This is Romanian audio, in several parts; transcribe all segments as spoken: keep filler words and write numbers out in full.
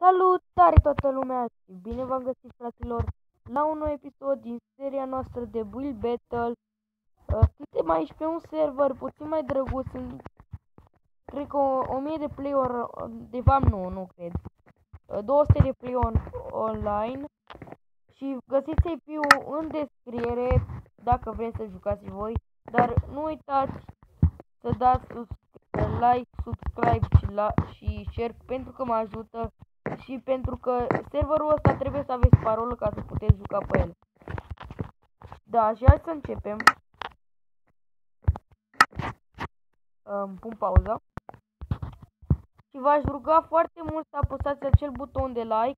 Salutare toată lumea și bine v-am găsit, fraților, la un nou episod din seria noastră de Build Battle. Uh, suntem aici pe un server puțin mai drăguț, în, cred că o, o mie de play-uri, de fapt nu, nu cred, uh, două sute de play on, online și găsiți I P-ul în descriere dacă vreți să jucați voi, dar nu uitați să dați like, subscribe și, la, și share pentru că mă ajută și pentru că serverul ăsta trebuie să aveți parolă ca să puteți juca pe el. Da, și hai să începem. Um, pun pauza. Și v-aș ruga foarte mult să apăsați acel buton de like.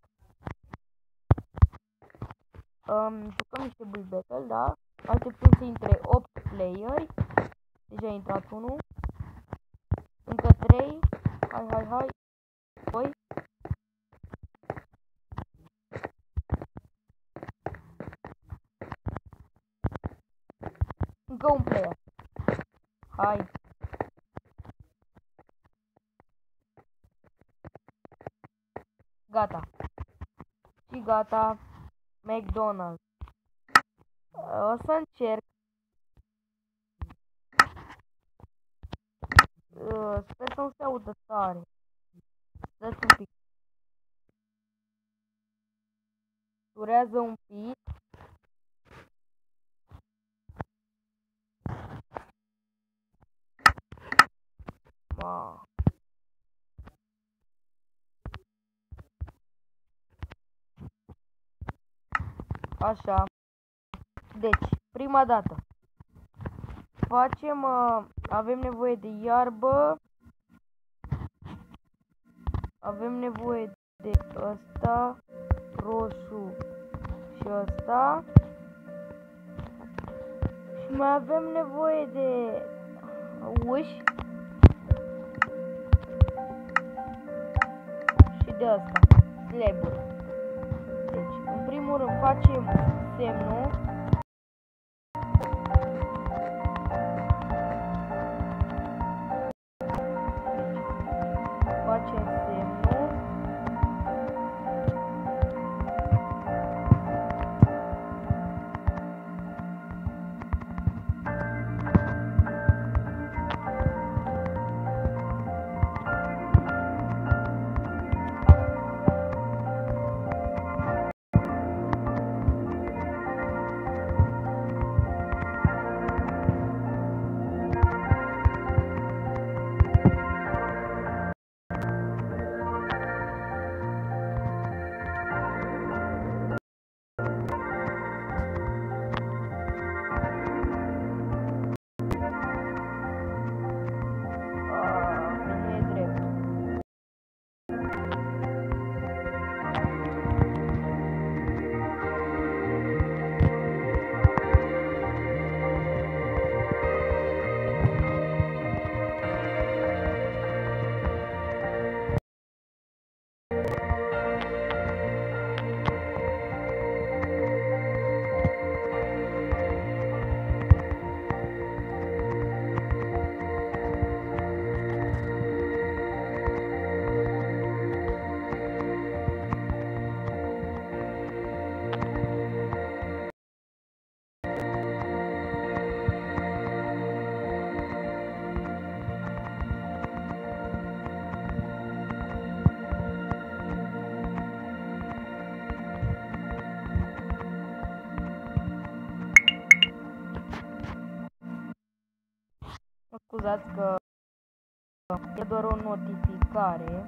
Um, jucăm niște Build Battle, da? Așteptăm să intre opt playeri. Deja a intrat unul. Încă trei. Hai, hai, hai. doi. Încă un player. Hai. Gata. Și gata. McDonald's. O să încerc. Sper să nu se audă tare. Dați un pic. Durează un pic. Ma. Așa. Deci, prima dată. Facem, uh, avem nevoie de iarbă. Avem nevoie de ăsta, roșu și ăsta. Și mai avem nevoie de uși și de ăsta, slab-uri. Deci, în primul rând facem semnul. Facem semnul. Scuzați că e doar o notificare.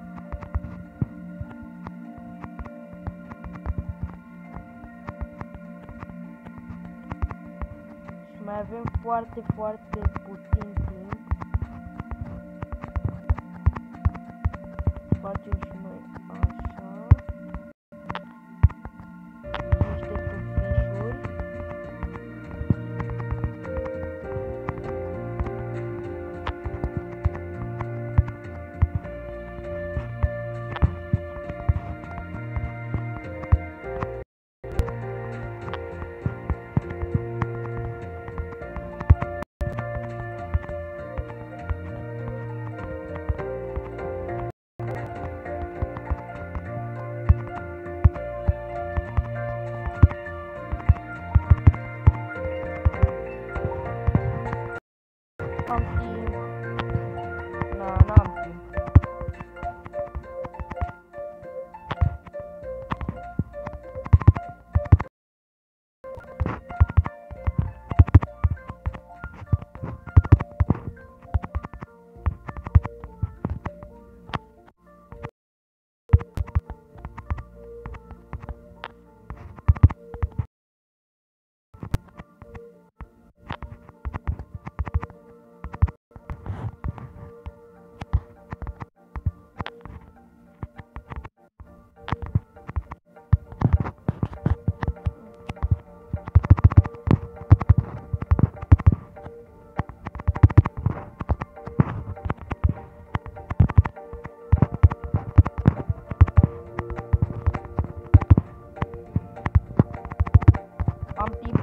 Și mai avem foarte, foarte puțin timp. Facem și noi așa. Niște tufișuri.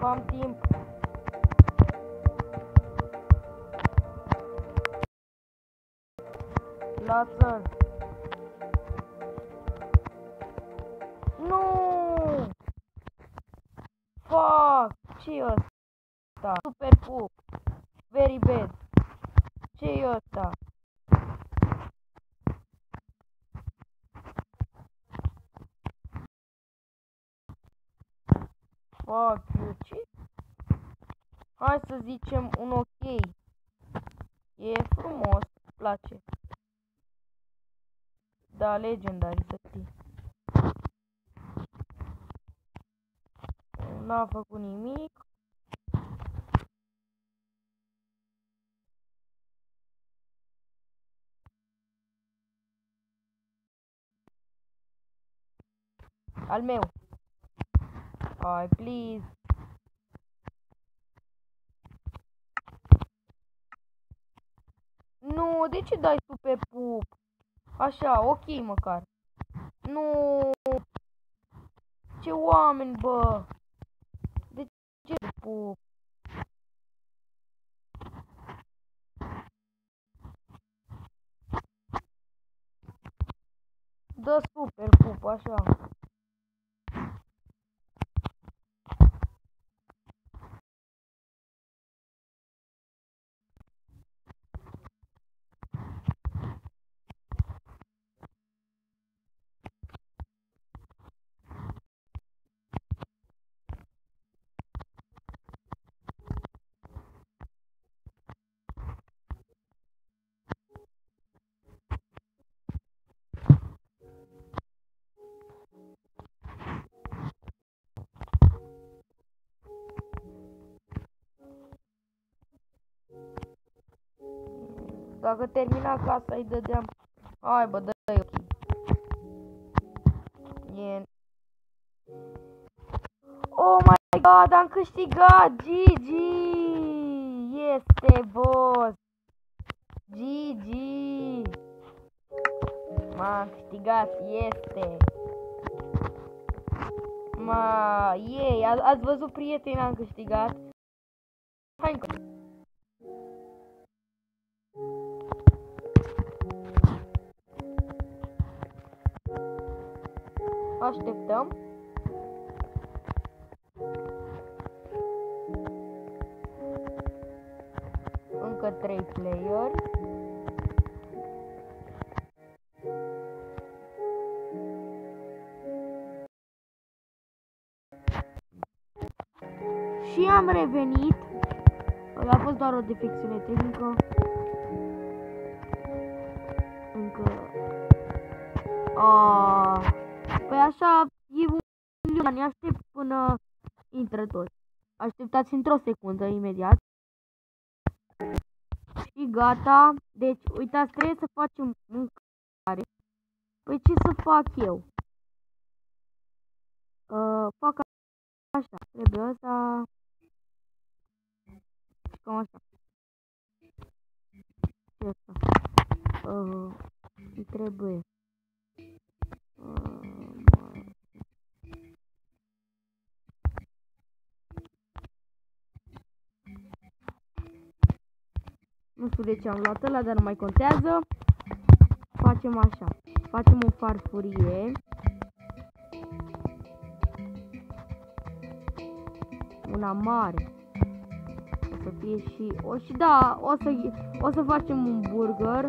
am timp. Lasă-l. Nu! Fuck! Ce-i ăsta? Super pup. Very bad. Ce-i ăsta? Fuck you, ce? Hai să zicem un ok. E frumos, îmi place. Da, legendary să știi. N-a făcut nimic. Al meu. Hai, please. Nu, de ce dai super pup? Așa, ok măcar. Nu. Ce oameni, bă. De ce pup? Dă super pup, așa. Dacă termina casa, îi dădeam. Hai, bă, dă-i ok. E... Oh my god, am câștigat! G G! Este, boss! G G! M-am câștigat, este! Ma, ei, ați văzut, prieteni, am câștigat? Hai încă! Așteptăm. Încă trei playeri. Și am revenit. A fost doar o defecțiune tehnică. Încă... Aaaa... Păi așa e un... Ne aștept până intră toți. Așteptați într-o secundă, imediat. Și gata. Deci, uitați, trebuie să facem mâncare. Păi ce să fac eu? Uh, fac așa. Trebuie ăsta. Cam așa. Ce ăsta? Uh, îmi trebuie. Uh, Nu știu de ce am luat ăla, dar nu mai contează. Facem așa. Facem o farfurie. Una mare. O să fie și... O, și da, o să, o să facem un burger.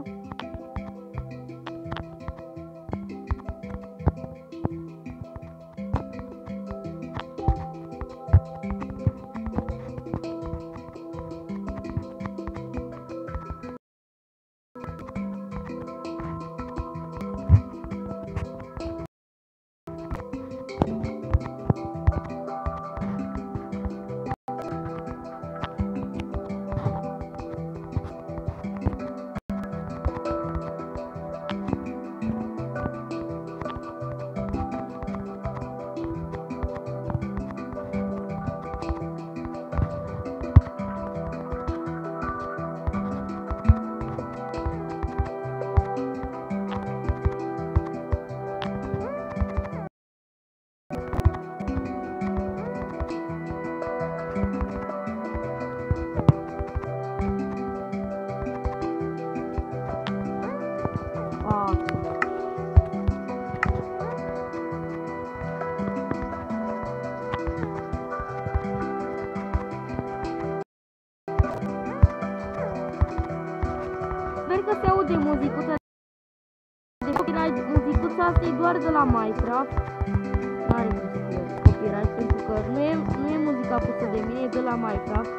asta e doar de la Minecraft. N-are cum să fie copyright pentru că nu e, nu e muzica pusă de mine, e de la Minecraft.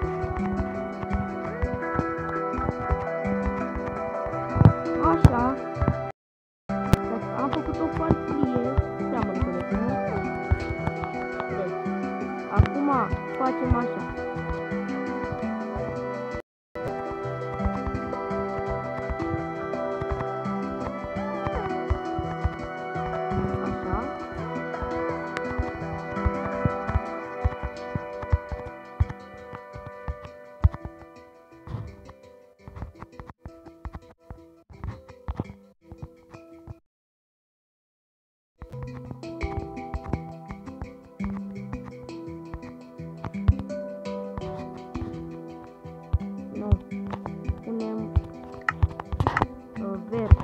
Așa. Am făcut o farfurie. Seamănă cu de nu? Deci, acum facem așa. Nu, punem uh, verde.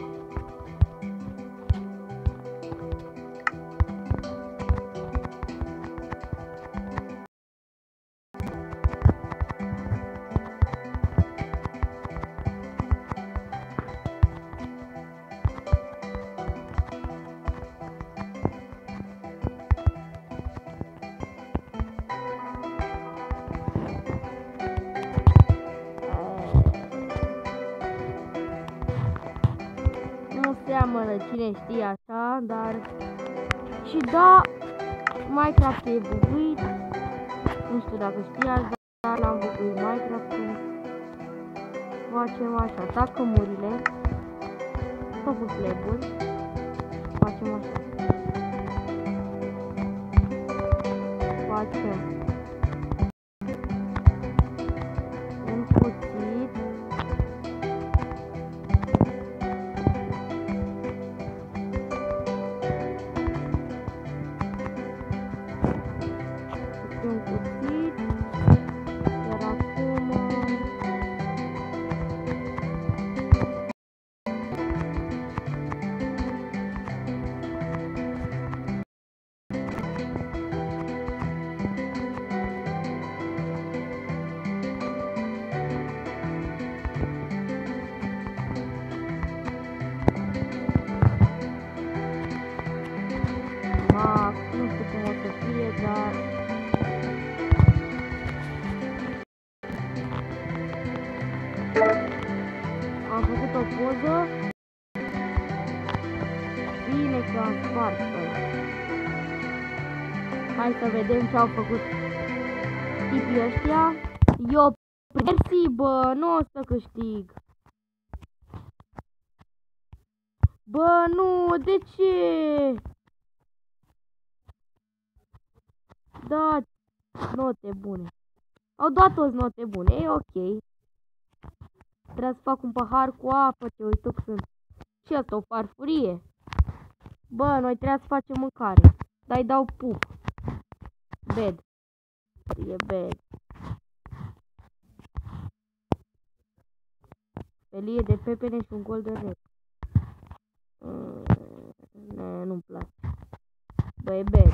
Seamănă, cine știe așa, dar și da, Minecraft e buguit. Nu știu dacă știați, dar l-am buguit Minecraft-ul. Facem așa, tacămurile, făcut slab-uri, facem așa. Facem un cuțit. Un cuțit, iar acum ma, nu știu cum o să fie, dar am făcut o poză. Bine că am spart ăla. Hai să vedem ce au făcut tipii ăștia. Eu mersi, bă, nu o să câștig. Bă, nu, de ce? Da, note bune. Au dat toți note bune, e ok. Trebuie să fac un pahar cu apă, ce uită că sunt. Ce asta, o farfurie? Bă, noi trebuie să facem mâncare. Dar-i dau pup. Bed. E bed. Felie de pepene și un golden red. Mm, ne, nu-mi place. Bă, e bed.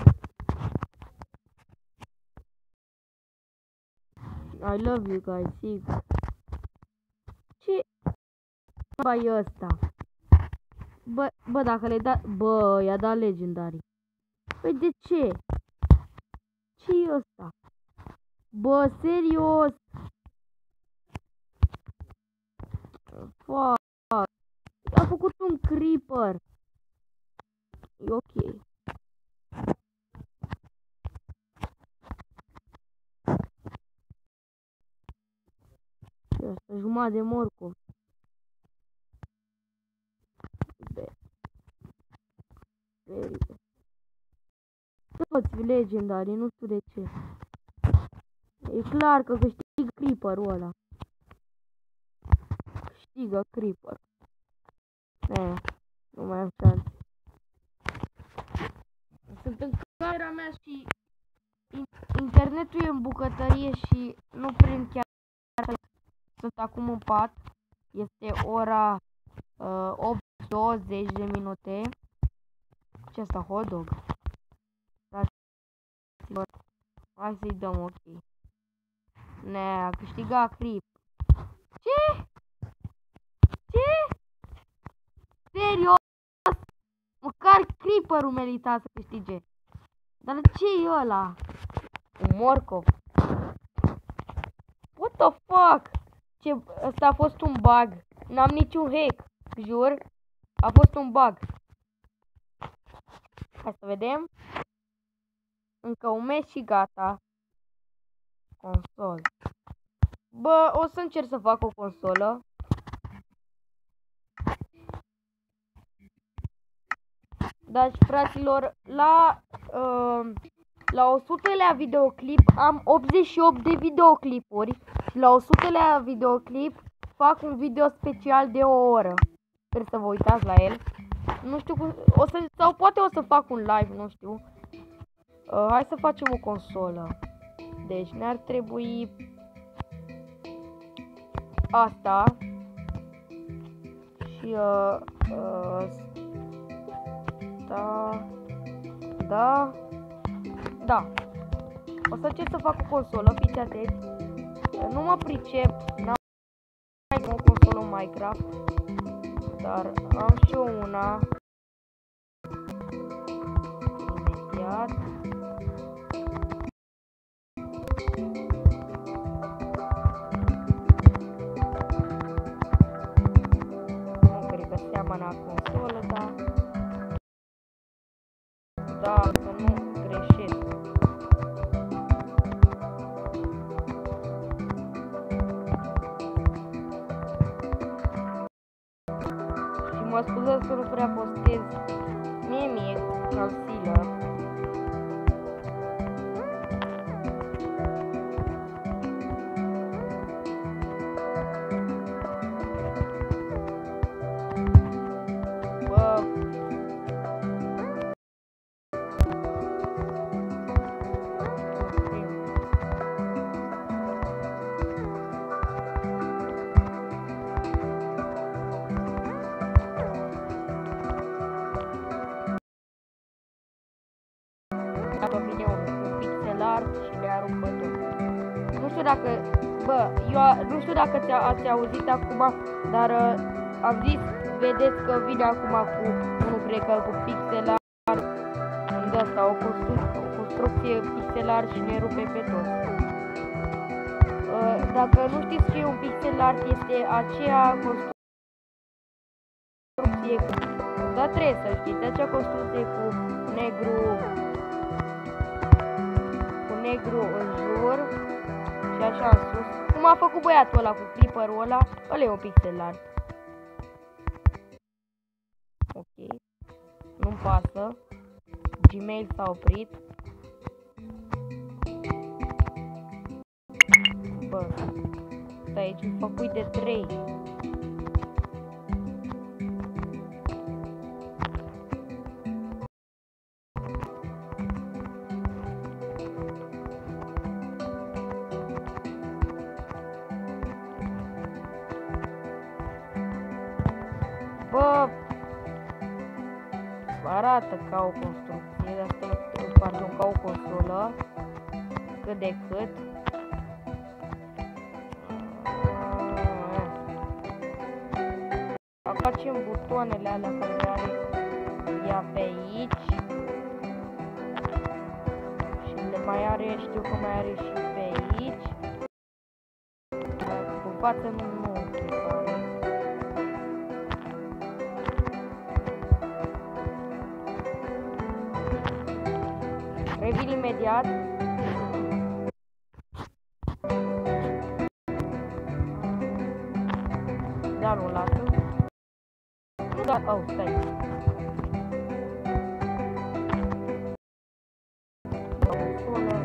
I love you guys, sigur. Ce? Bă, e ăsta. Bă, bă, dacă le-ai dat... Bă, i-a dat legendarii. Păi de ce? Ce-i ăsta? Bă, serios? Fuck. A făcut un creeper. E ok. Și asta, jumătate de morcov. Very bad. Toți legendarii, nu știu de ce. E clar că câștigă creeper-ul ăla. Câștigă creeper. Ne, nu mai am șanse. Sunt în camera mea și internetul e în bucătărie și nu prind chiar. Sunt acum în pat. Este ora uh, opt douăzeci de minute. Ce asta, hot dog? Hai să-i dăm ok. Ne, a câștigat creep. Ce? Ce? Serios? Mă Doar Creeper-ul merita să câștige. Dar ce e ăla? Un morcov. What the fuck? Ce... Ăsta a fost un bug. N-am niciun hack. Jur. A fost un bug. Hai să vedem. Încă un mes și gata. Consol. Bă, o să încerc să fac o consolă. Deci, fraților, la uh, la o sutelea videoclip am optzeci și opt de videoclipuri și la o sutelea videoclip fac un video special de o oră. Sper să vă uitați la el. Nu știu cum, o să, sau poate o să fac un live, nu știu. Uh, hai să facem o consolă. Deci ne-ar trebui asta și uh, uh, da, da, da. O să încerc să fac o consolă, fiți atenți. Nu mă pricep, n-am o consolă Minecraft, dar am și eu una. Imediat. Nu cred că seamănă consolă, da. Da, să nu greșesc. Și mă scuzați că nu prea postez. Mie mi-e calcilă. Bă, dacă vine un pixel art și le arunc pe tot. Nu știu dacă, bă, eu nu știu dacă ați auzit acum, dar uh, am zis, vedeți că vine acum cu, nu cred că cu pixel art, de asta, o construcție, o construcție pixel art și ne rupe pe toți. Uh, dacă nu știți ce e un pixel art, este aceea construcție cu, dar trebuie să știți, acea construcție cu negru, negru în jur și așa în sus. Cum a făcut băiatul ăla cu creeper-ul ăla, ăla e un pixel art. Ok. Nu-mi pasă. Gmail s-a oprit. Bă, stai aici, îmi făcui de trei. Bă, arată ca o construcție, de asta, pardon, ca o consolă, cât de cât. Facem butoanele alea care le are ea pe aici. Și le mai are, știu că mai are și pe aici. Dar cu față nu, nu cred că are. Revin imediat. Da, nu lasă. Nu da, oh, stai. Consolă.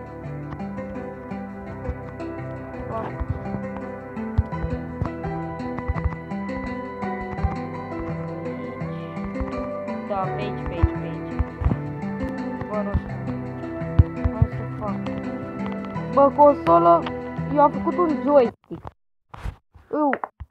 Da, pe aici, pe aici, pe aici. Bă, nu știu. Hai să fac. Bă, consolă, eu am făcut un joystick. Eu.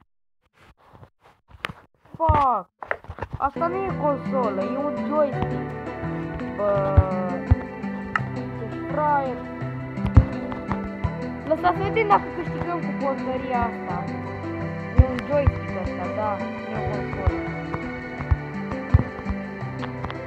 Fuck. Asta nu e consolă, e un joystick. Bă, ce fraier. Lăsați să vedem dacă câștigăm cu porcăria asta. E un joystick ăsta, da, nu e o consolă.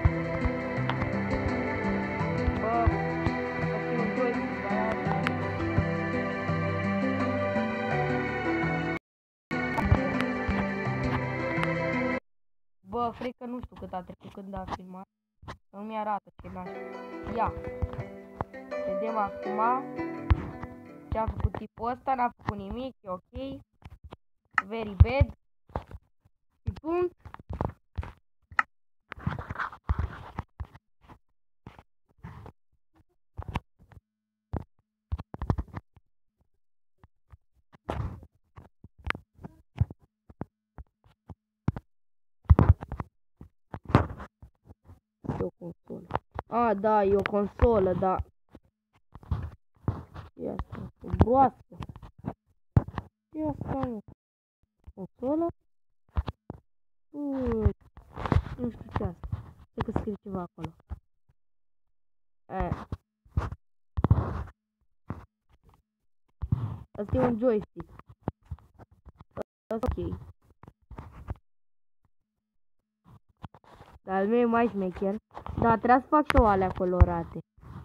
vă frică, nu știu cât a trecut când a filmat. Nu mi-arată ce n-aș. Ia. Vedem acum ce a făcut tipul ăsta, n-a făcut nimic, e ok. Very bad. Și punct. E o consolă. A, da, e o consolă, da. E asta, o broască. E asta, nu. Consolă? Ui, nu știu ce asta. Cred că scrie ceva acolo. E. Asta e un joystick. Asta ok. Dar al meu e mai șmecher. Dar trebuie să fac și o alea colorate.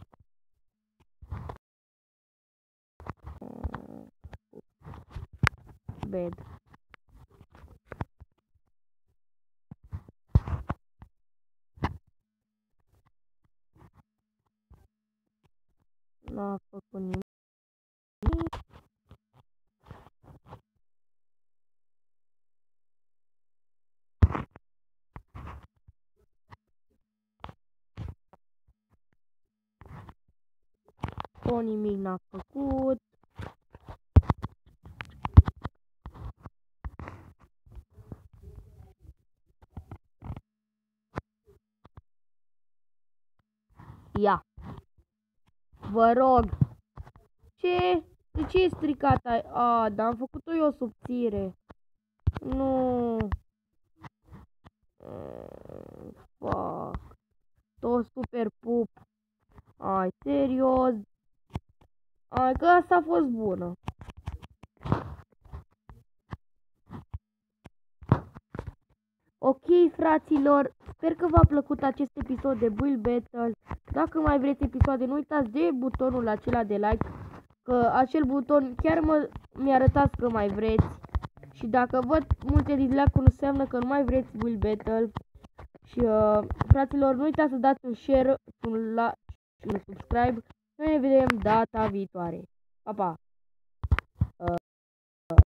Bad. N-a făcut nimic. O nimic n-a făcut. Ia. Vă rog. Ce? De ce e stricat? A, dar am făcut-o eu subțire. Nu. Fuck. Tot super pup. Ai, serios. Ai, că asta a fost bună. Ok, fraților, sper că v-a plăcut acest episod de Build Battle. Dacă mai vreți episoade, nu uitați de butonul acela de like, că acel buton chiar mă mi-arătați că mai vreți. Și dacă văd multe dislike-uri, înseamnă că nu mai vreți Build Battle. Și, uh, fraților, nu uitați să dați un share, un like și un subscribe. Noi ne vedem data viitoare. Pa, pa!